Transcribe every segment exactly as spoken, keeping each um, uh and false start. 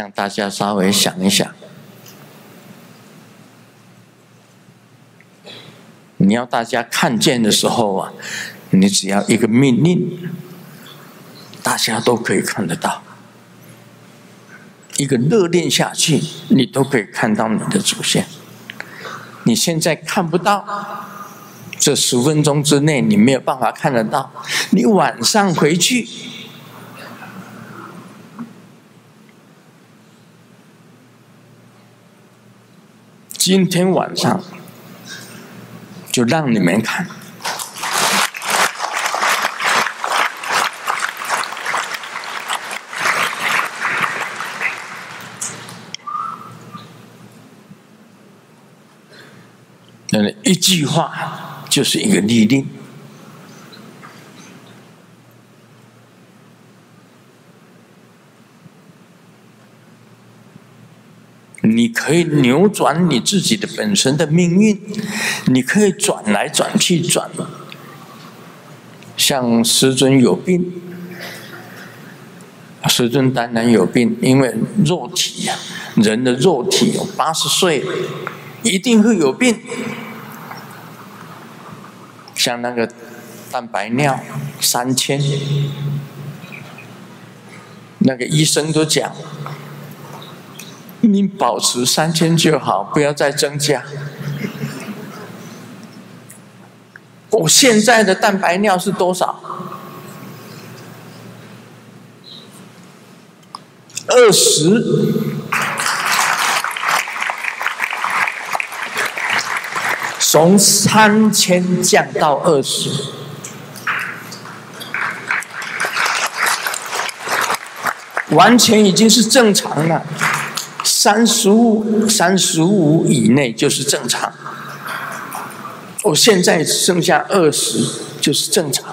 让大家稍微想一想，你要大家看见的时候啊，你只要一个命令，大家都可以看得到。一个热恋下去，你都可以看到你的祖先。你现在看不到，这十分钟之内你没有办法看得到。你晚上回去，今天晚上就让你们看。一句话就是一个律令。你可以扭转你自己的本身的命运，你可以转来转去转。像师尊有病，师尊当然有病，因为肉体呀、啊，人的肉体有八十岁，一定会有病。像那个蛋白尿三千，那个医生都讲，你保持三千就好，不要再增加。我现在的蛋白尿是多少？二十。从三千降到二十，完全已经是正常了。三十五、三十五以内就是正常。我现在剩下二十，就是正常。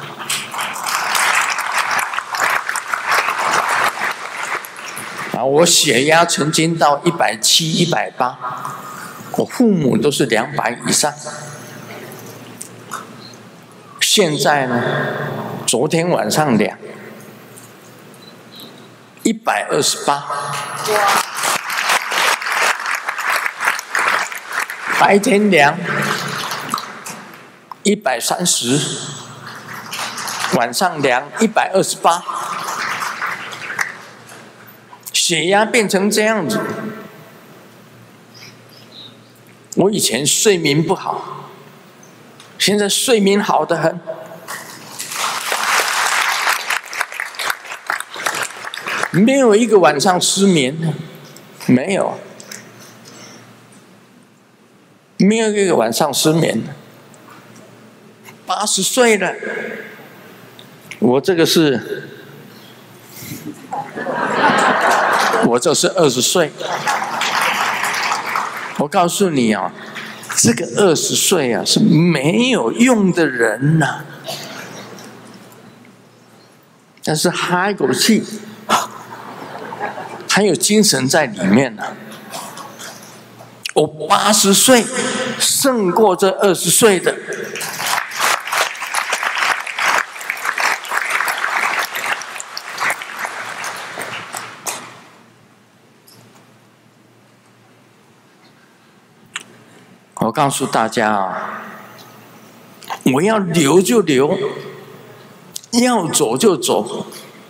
啊，我血压曾经到一百七、一百八。我父母都是两百以上，现在呢，昨天晚上量一百二十八，白天量一百三十，晚上量一百二十八，血压变成这样子。我以前睡眠不好，现在睡眠好得很。没有一个晚上失眠的，没有，没有一个晚上失眠的。八十岁了，我这个是，我这是二十岁。我告诉你啊，这个二十岁啊是没有用的人呐、啊，但是哈一口气，还有精神在里面呢、啊。我八十岁胜过这二十岁的。我告诉大家啊，我要留就留，要走就走。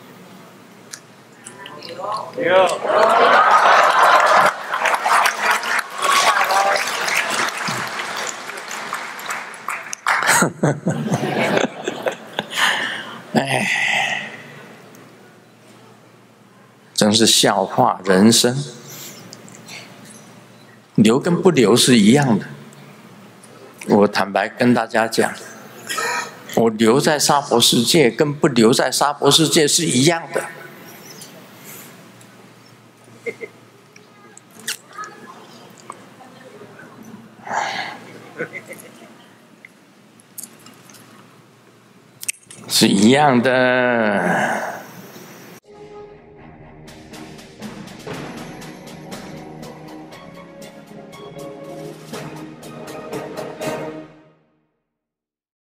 哎，真是笑话人生。留跟不留是一样的。我坦白跟大家讲，我留在娑婆世界跟不留在娑婆世界是一样的。是一样的。